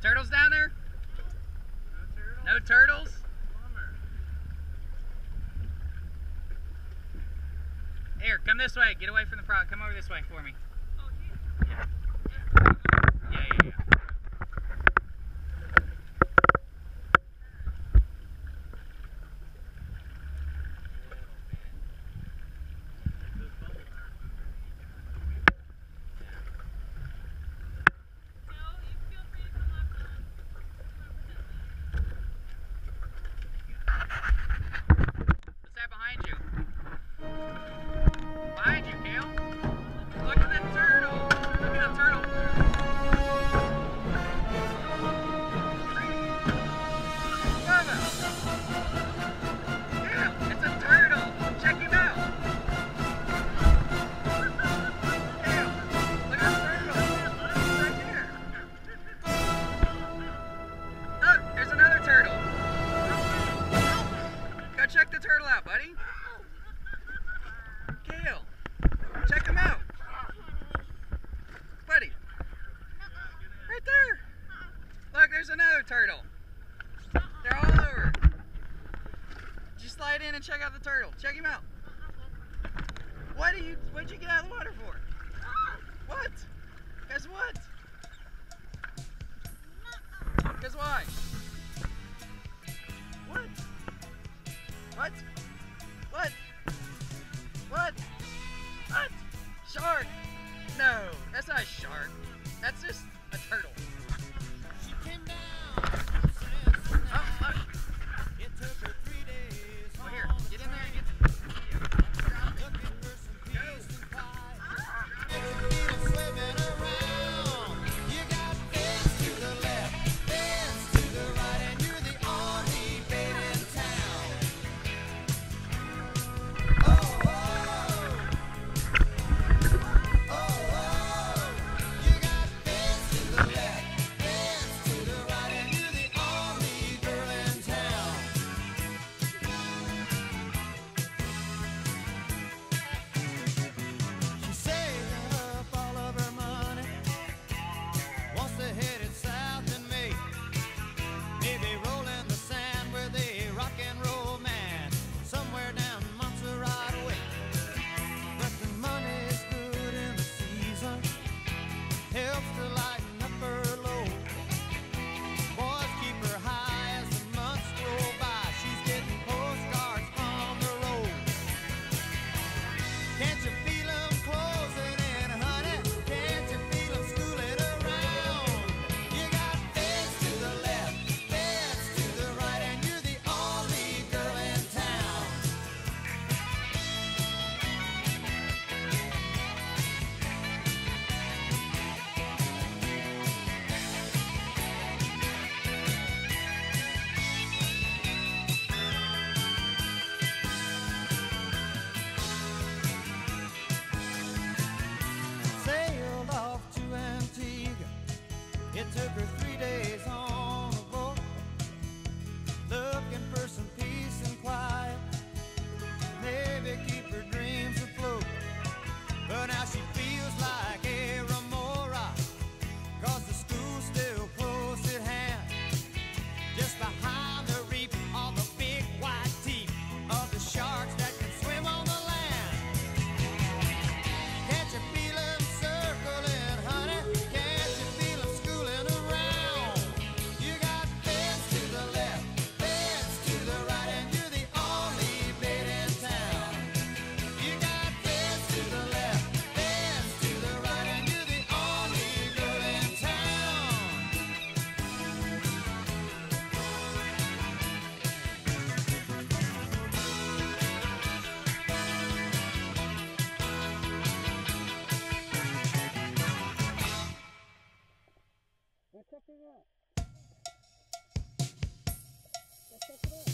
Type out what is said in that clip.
Turtles down there? No turtles? Here, come this way. Get away from the frog. Come over this way for me. Yeah. Yeah. What's that behind you? Behind you, Kale. Look at the turtle. Look at the turtle. Mama. Kale, it's a turtle. Check him out. Kale, look at the turtle. He's right here. Look, there's another turtle. Go check the turtle out, buddy. Kale, check him out. Buddy. Right there. Look, there's another turtle. They're all over. Just slide in and check out the turtle. Check him out. What'd you get out of the water for? What? Guess what? Guess why? What? What? What? What? What? Shark? No, that's not a shark. That's just a turtle. She came down. Oh, look. It took her 3 days. Oh, here. Get in there and get Looking for some peace and quiet. Swimming around. You got fence to the left, fence to the right, and you're the only bait in town. Oh, you got fence to the left, fence to the right, and you're the only girl in town. She saved up all of her money, wants to head it south in May. Maybe roll in the sand with a rock and roll man, somewhere down Montserrat way. But the money's good in the season, helps to lighten up her load. Boys keep her high as the months roll by. She's getting postcards from the road. Can't you feel 'em closing in, honey? Can't you feel 'em schooling around? You got fence to the left, fence to the right, and you're the only girl in town. Sailed off to Antigua. It took her 3 days on a boat, looking for some peace and quiet, maybe keep her dreams afloat. But now she feels like a remora, 'cause the school's still close at hand. Just behind the reef are the big white teeth of the sharks that can swim on the land. Can't you feel 'em circling, honey? Can't you feel 'em schooling around? You got fence to the left, fence to the right, and you're the only bait in town. You got fence to the left, fence to the right, and you're the only girl in town. Let's check it out. Let's check it out.